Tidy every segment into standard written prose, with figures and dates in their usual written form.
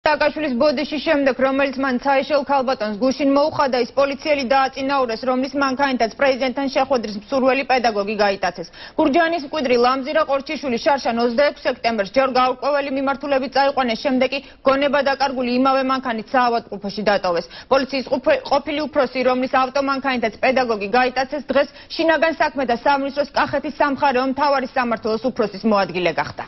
სააკაშვილის ბოდიშის შემდეგ, რომელიც მან ცაიშელ ქალბატონს გუშინ მოუხადა, ის პოლიციელი დააწინაურეს, რომლის მანქანითაც პრეზიდენტთან შეხვედრის მსურველი პედაგოგი გაიტაცეს. გურჯაანის მკვიდრი ლამზირა ყორჩიშვილი შარშან 26 სექტემბერს ჯერ გაურკვეველი მიმართულებით წაიყვანეს, შემდეგ კი გონება დაკარგული იმავე მანქანით საავადმყოფოში დატოვეს. პოლიციის ყოფილი უფროსი, რომლის ავტომანქანითაც პედაგოგი გაიტაცეს, დღეს შინაგან საქმეთა სამინისტროს კახეთის სამხარეო მთავარი სამმართველოს უფროსის მოადგილე გახდა.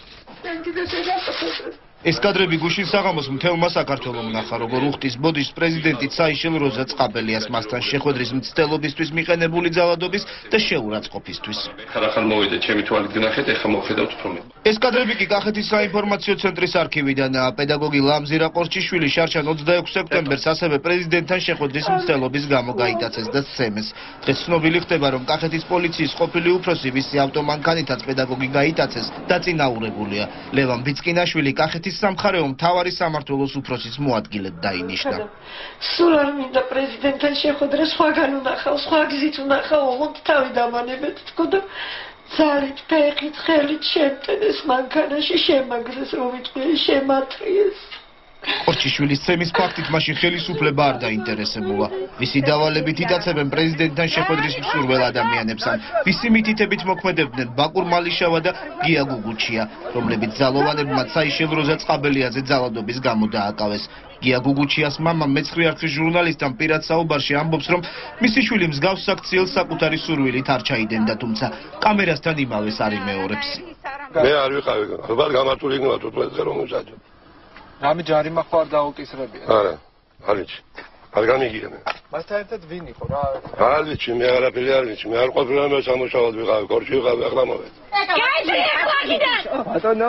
ეს კადრები გუშინ საღამოს მთელმა საქართველომ ნახა, როგორ უხდის ბოდიშს პრეზიდენტი ცაიშელ როზა წყაბელიას მასთან შეხვედრის მცდელობისთვის მიყენებული ძალადობის და შეურაცხყოფისთვის. ხარახან მოვიდა ჩემი თვალით გნახეთ, ეხლა მოვხედავთ უფრო მეტ. ეს კადრები კი კახეთის საინფორმაციო ცენტრის არქივიდანაა. პედაგოგი ლამზირა ყორჩიშვილი შარშან 26 სექტემბერს ასევე პრეზიდენტთან შეხვედრის მცდელობის გამო გაიტაცეს და სცემეს. დღეს ცნობილი ხდება, რომ კახეთის პოლიციის ყოფილი უფროსი, ვისი ავტომანქანითაც პედაგოგი გაიტაცეს, დაწინაურებულია. ლევან ბიცკინაშვილი კახეთის სამხარეო მთავარი სამმართველოს უფროსის მოადგილედ დაინიშნა. სულ არ მინდა პრეზიდენტთან შეხვედრა, სხვაგან უნახავ, სხვა გზით უნახავ, ოღონდ თავი დამანებეთ თქო და ძალით, ფეხით, ხელით შემტენეს მანქანაში, შემაგრეს, რომ ვიტყვი, შემათრიეს. ყორჩიშვილის ცემის ფაქტით მაშინ ხელისუფლება არ დაინტერესებულა. ვისი დავალებით იტაცებენ პრეზიდენტთან შეხვედრის მსურველ ადამიანებს, ან ვისი მითითებით მოქმედებდნენ ბაკურ მალიშავა და გია გუგუჩია, რომლებიც ძალოვანებმა ცაიშელ როზა წყაბელიაძე ძალადობის გამო დააკავეს. გია გუგუჩიას მამა მეცხრე არხის ჟურნალისტთან პირად საუბარში ამბობს, რომ მისი შვილი მსგავს საქციელს საკუთარი სურვილით არ ჩაიდენდა, თუმცა კამერასთან იმავეს არ იმეორებს. მე არ ვიყავი, ალბათ გამართული იქნება თუთმეტზე რომ უზადო. რამე ჯარიმა ხო არ დაუკისრებია? არა, არ ვიცი. არ გამიგია მე. მასთან ერთად ვინ იყო რა? არ ვიცი, მე არაფერი არ ვიცი. მე არ ყოფილა მე სამუშაოდ ვიყავი, კორჩი ვიყავი, ახლა მოვედი. ბატონო?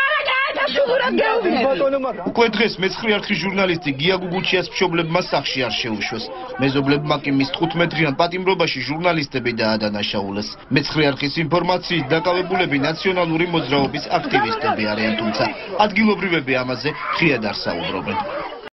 უკვე დღეს მეცხრე არხის ჟურნალისტი გია გუგუჩიას მშობლებმა სახლში არ შეუშვეს. მეზობლებმა კი მის 15-დღიან პატიმრობაში ჟურნალისტები დაადანაშაულეს. მეცხრე არხის ინფორმაციით დაკავებულები ნაციონალური მოძრაობის აქტივისტები არიან, თუმცა ადგილობრივები ამაზე ხიად არ საუბრობენ.